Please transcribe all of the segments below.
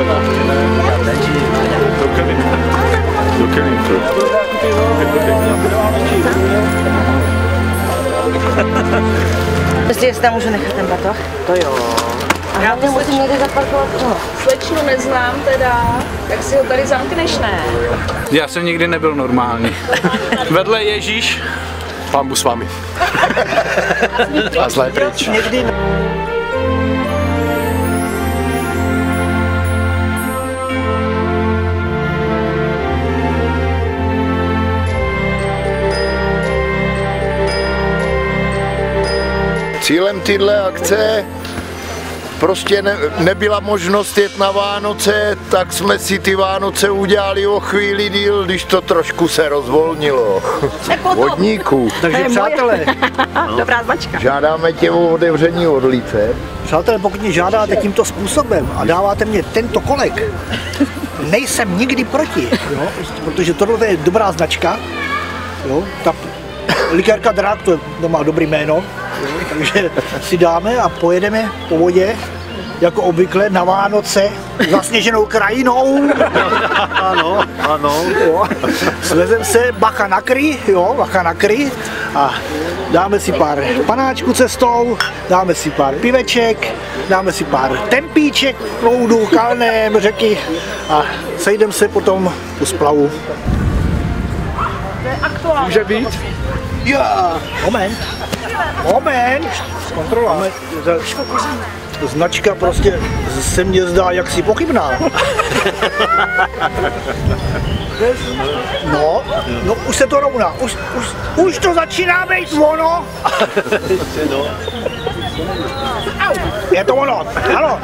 Do kelímku. Jestli tam můžu nechat ten batoh? To jo. Já to musím někde zaparkovat. Slečnu neznám teda, tak si ho tady zamkneš, ne? Já jsem nikdy nebyl normální. Vedle Ježíš. Pán Bůh s vámi. A zlé pryč. Cílem téhle akce prostě nebyla možnost jet na Vánoce, tak jsme si ty Vánoce udělali o chvíli díl, když to trošku se rozvolnilo. Vodníků. Takže přátelé, Dobrá značka. Žádáme tě o otevření orlice. přátelé, pokud mě žádáte tímto způsobem a dáváte mě tento kolek, nejsem nikdy proti, jo? Protože tohle je dobrá značka. Jo? Ta likérka Drák, to má dobrý jméno, jo? Takže si dáme a pojedeme po vodě, jako obvykle na Vánoce, zasněženou krajinou. Ano, ano. Jo. Svezem se, bacha na kry, jo, bacha na kry a dáme si pár panáčků cestou, dáme si pár piveček, dáme si pár tempíček v proudu, kalném, řeky a sejdem se potom u splavu. Může být? Moment, kontrola. Značka prostě se mně zdá jaksi pochybná. No, už se to rovná, už to začíná být ono. Je to ono, ano.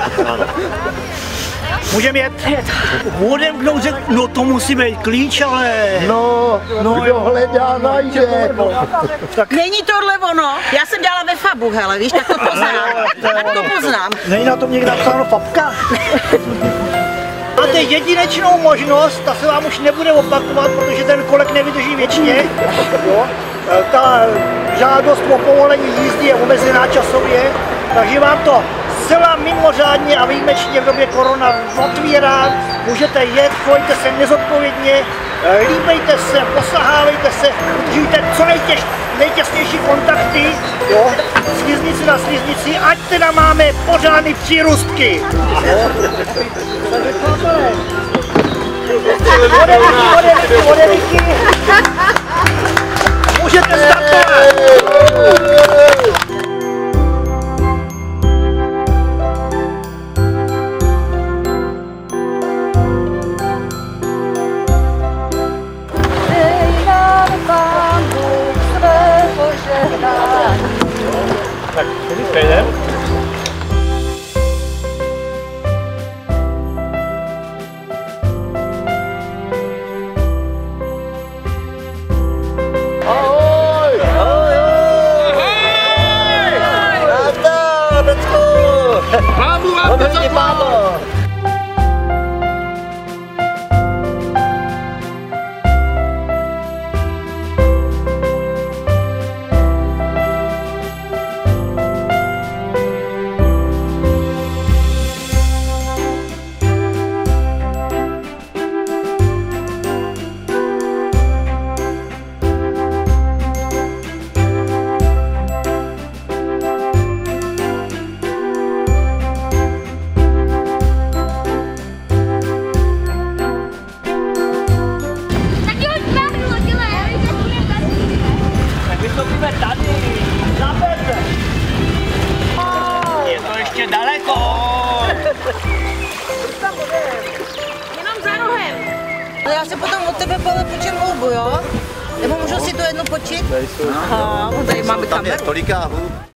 Můžeme jet? Budem kdo řekl, no to musí být klíč, ale... No, kdo hledá, najde. Není tohle ono? Já jsem dělala ve Fabu, hele, víš, tak to poznám. Tak to poznám. Není na tom někde napsáno Fabka? Máte jedinečnou možnost, ta se vám už nebude opakovat, protože ten kolek nevydrží věčně. Jo? Ta žádost o povolení jízdy je omezená časově, takže vám to zcela mimořádně a výjimečně v době korona otvírám. Můžete jet, chovejte se nezodpovědně, líbejte se, posahávejte se, udržujte co nejtěsnější kontakty, jo? Sliznici na sliznici, ať teda máme pořádný přírůstky. Vodevíky. Můžete startovat. Tak, teďka jdem. Ahoj! Ahoj! Nazdar, Decku! Pavlu, Pavlo! Vystoupíme tady, za Petr. Je to ještě daleko. Jenom za rohem. Ale já se potom od tebe počím houbu, jo? Nebo můžu si to jedno počít? Aha, tady máme kameru. Toliká hub.